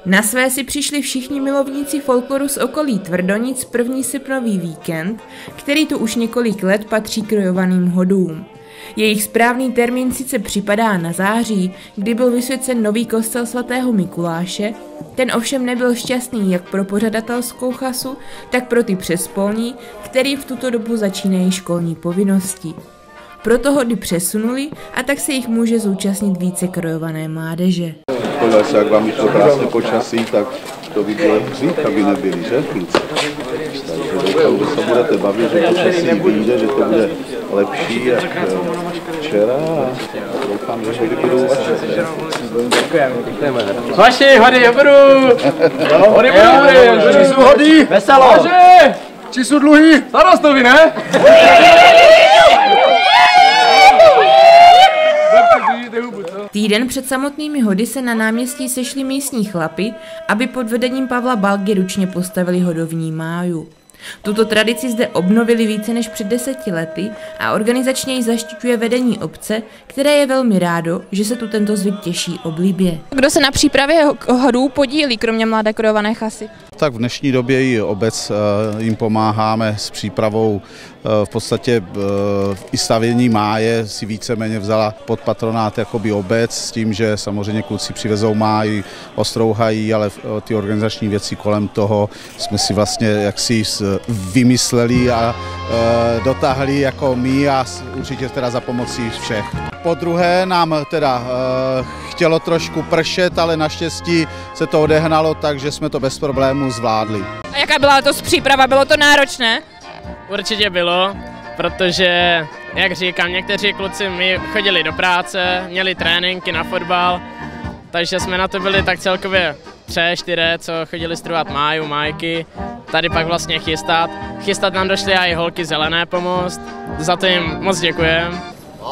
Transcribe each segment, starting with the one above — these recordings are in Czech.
Na své si přišli všichni milovníci folkloru z okolí Tvrdonic první srpnový víkend, který tu už několik let patří krojovaným hodům. Jejich správný termín sice připadá na září, kdy byl vysvěcen nový kostel svatého Mikuláše, ten ovšem nebyl šťastný jak pro pořadatelskou chasu, tak pro ty přespolní, který v tuto dobu začínají školní povinnosti. Proto hody přesunuli a tak se jich může zúčastnit více krojované mládeže. Podívej se, jak vám vyšlo krásné počasí, tak to by bylo hřích, aby nebyli, že kluci? Takže doufám, že se budete bavit, že počasí vyjde, že to bude lepší jak včera a doufám, že hody budou vaše. Děkujeme. Vaši, hody, oberu! Hody, či jsou hody? Veselo! Či jsou dluhy? Starostovi, ne? Týden před samotnými hody se na náměstí sešli místní chlapi, aby pod vedením Pavla Balgy ručně postavili hodovní máju. Tuto tradici zde obnovili více než před 10 lety a organizačně ji zaštiťuje vedení obce, které je velmi rádo, že se tu tento zvyk těší oblibě. Kdo se na přípravě hodů podílí, kromě mladé krojované chasy? Tak v dnešní době i obec jim pomáháme s přípravou, v podstatě i stavění máje si víceméně vzala pod patronát jakoby obec s tím, že samozřejmě kluci přivezou máj, ostrouhají, ale ty organizační věci kolem toho jsme si vlastně jaksi vymysleli a dotáhli jako my a určitě teda za pomocí všech. Po druhé nám teda chtělo trošku pršet, ale naštěstí se to odehnalo, takže jsme to bez problémů zvládli. A jaká byla letos příprava? Bylo to náročné? Určitě bylo, protože, jak říkám, někteří kluci mi chodili do práce, měli tréninky na fotbal, takže jsme na to byli tak celkově 3-4, co chodili strovat máju, májky, tady pak vlastně chystat. Chystat nám došly i holky Zelené pomoct, za to jim moc děkujeme.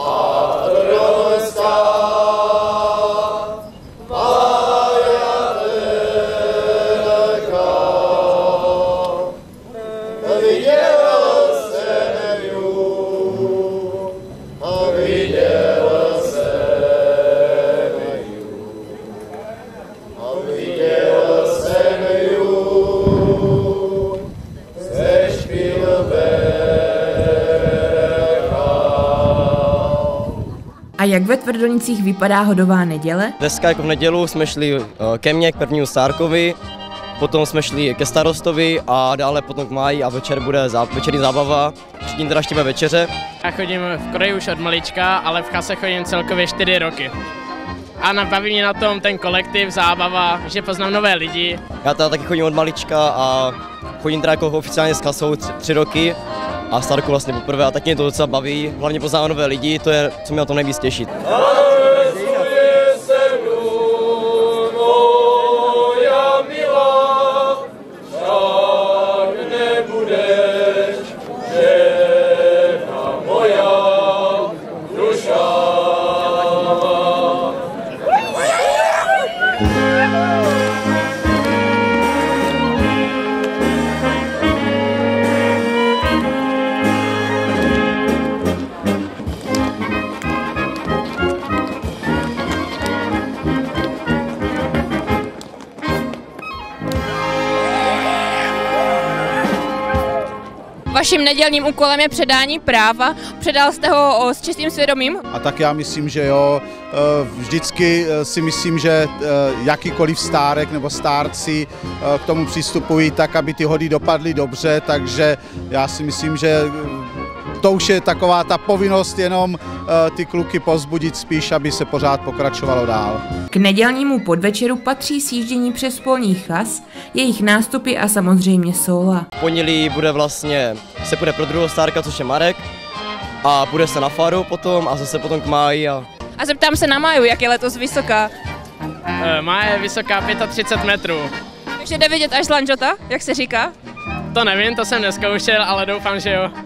A jak ve Tvrdonicích vypadá hodová neděle? Dneska jako v nedělu jsme šli ke mně, k prvnímu Stárkovi, potom jsme šli ke starostovi a dále potom k máji a večer bude večerní zábava, všichni teda štíme večeře. Já chodím v kroji už od malička, ale v chase chodím celkově 4 roky. A baví mě na tom ten kolektiv, zábava, že poznám nové lidi. Já teda taky chodím od malička a chodím teda jako oficiálně s kasou 3 roky. A Starku vlastně poprvé a taky mě to docela baví, hlavně poznávám nové lidi, to je, co mě na to nejvíc těší. Vaším nedělním úkolem je předání práva. Předal jste ho s čistým svědomím? A tak já myslím, že jo. Vždycky si myslím, že jakýkoliv stárek nebo stárci k tomu přistupují tak, aby ty hody dopadly dobře, takže já si myslím, že to už je taková ta povinnost jenom ty kluky povzbudit spíš, aby se pořád pokračovalo dál. K nedělnímu podvečeru patří sjíždění přes polní chas, jejich nástupy a samozřejmě sóla. V pondělí se půjde pro druhého Stárka, což je Marek, a půjde se na faru potom a zase potom k máji. A zeptám se na máju, jak je letos vysoká? Máje je vysoká 35 metrů. Takže jde vidět až z Lanžota, jak se říká? To nevím, to jsem nezkoušel, ale doufám, že jo.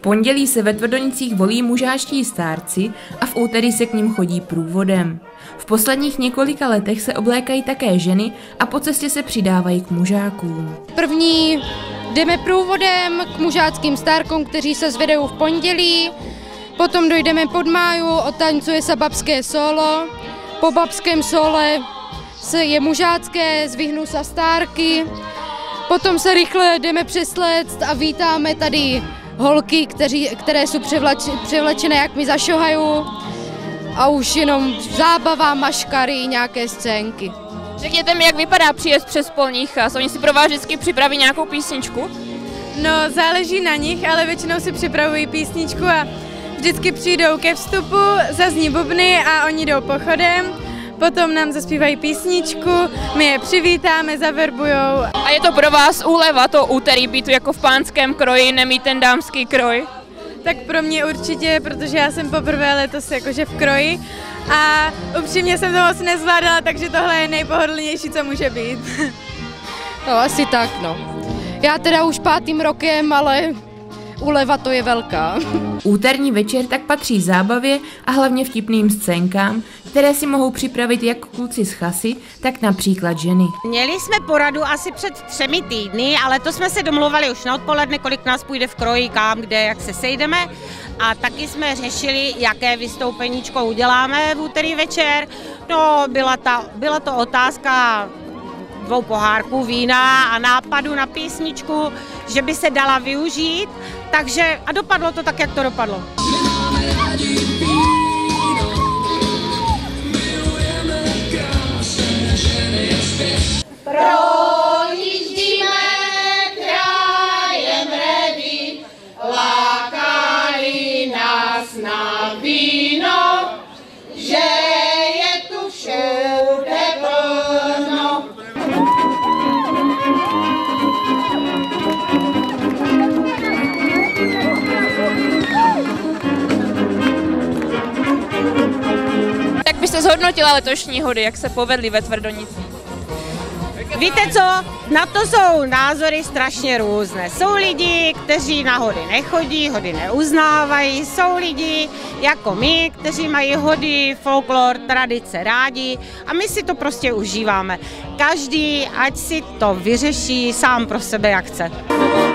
pondělí se ve Tvrdonicích volí mužáčtí stárci a v úterý se k nim chodí průvodem. V posledních několika letech se oblékají také ženy a po cestě se přidávají k mužákům. První jdeme průvodem k mužáckým stárkům, kteří se zvedou v pondělí, potom dojdeme pod máju, otancuje se babské solo, po babském sole je mužácké, zvihnou se stárky, potom se rychle jdeme přes led a vítáme tady holky, které jsou převlečené, jak mi zašohají, a už jenom zábava, maškary, nějaké scénky. Řekněte mi, jak vypadá příjezd přes Polní Chas? Oni si pro vás vždycky připraví nějakou písničku? No, záleží na nich, ale většinou si připravují písničku a vždycky přijdou ke vstupu, zazní bubny a oni jdou pochodem. Potom nám zaspívají písničku, my je přivítáme, zaverbujou. A je to pro vás úleva to úterý být jako v pánském kroji, nemít ten dámský kroj? Tak pro mě určitě, protože já jsem poprvé letos jakože v kroji a upřímně jsem to moc nezvládala, takže tohle je nejpohodlnější, co může být. No, asi tak, no. Já teda už 5. rokem, ale úleva to je velká. Úterní večer tak patří zábavě a hlavně vtipným scénkám, které si mohou připravit jak kluci z Chasy, tak například ženy. Měli jsme poradu asi před 3 týdny, ale to jsme se domluvali už na odpoledne, kolik nás půjde v kroji, kam, kde, jak se sejdeme. A taky jsme řešili, jaké vystoupeníčko uděláme v úterý večer. No, byla to otázka 2 pohárků vína a nápadu na písničku, že by se dala využít, takže a dopadlo to tak, jak to dopadlo. Projíždíme krajem Redy, lákají nás na víno, že je tu všude plno. Jak byste zhodnotila letošní hody, jak se povedly ve Tvrdonicích? Víte co, na to jsou názory strašně různé. Jsou lidi, kteří na hody nechodí, hody neuznávají, jsou lidi jako my, kteří mají hody, folklor, tradice rádi a my si to prostě užíváme. Každý, ať si to vyřeší sám pro sebe, jak chce.